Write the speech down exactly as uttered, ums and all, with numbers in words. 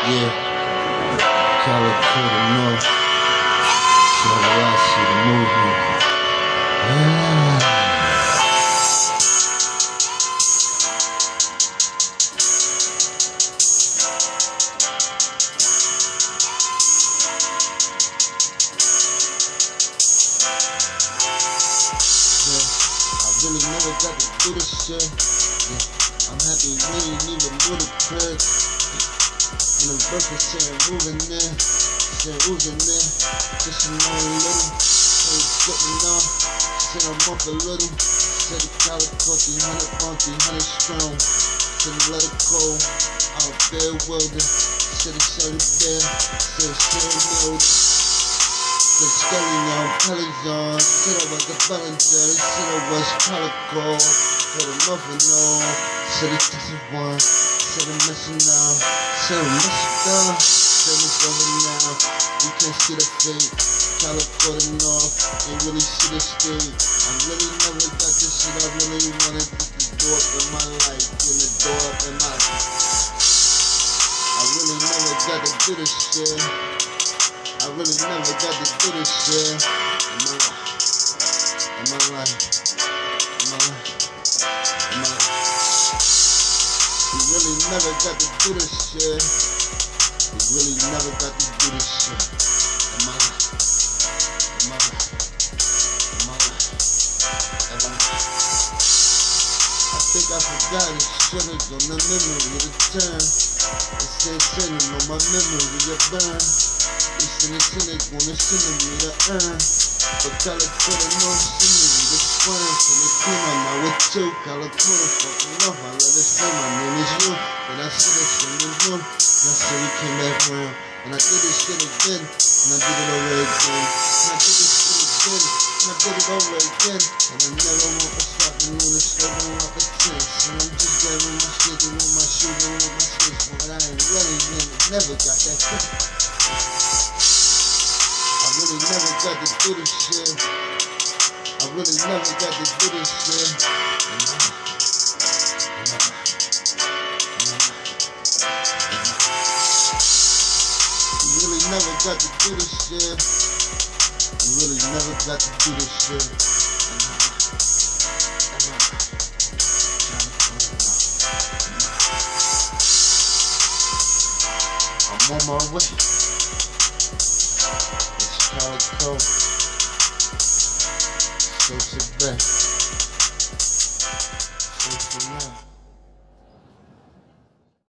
Yeah, California North, so I see the movement. Ah. I really never got to do this shit. Yeah, I'm happy we ain't even move the crib. And the breakfast saying moving there, saying oozing there. Just a know a little, ain't slipping off. Said I'm up a little. Said the calico three hundred pound, three hundred strong. Said the let it go, out there wilder. Said the shut it there, said still milled. Said skelly on Pelizon. Said I was the Bellinger, said I was Calico. For the muffin on, said it's just one. Said I'm messing now, said I'm messing down. Said it's over now, you can't see the fate. Calico the North, ain't really see the state. I really never got this shit I really wanted. Put the door up in my life, in the door up in my life. I really never got to do this shit. I really never got to do this shit in my life, in my life, in my life, in my life. We really never got to do this shit. We really never got to do this shit in my life, in my life, in my life, in my life. I think I forgot it. Should've on the memory of the time. It said sending on my memory of burn. Listen to cynic, wanna send me to earn. But Calico the North send me to squirm. So they came out now with two. Calico the fucking love, I let it say my name is you. But I said it's in the room. And I said we came back round. And I did this shit again. And I did it over again. And I did this shit again. And I did it over again. And I never want to stop and on the slow down like a chance. And I'm just grabbing my shit and with my shoes and with my sticks. But I ain't running in. Never got that quick. I really never got to do this shit. I really never got to do this shit. And I, and I, and I, and I. You really never got to do this shit. You really never got to do this shit. And I, and I, I'm on my way. Calico, so sit back.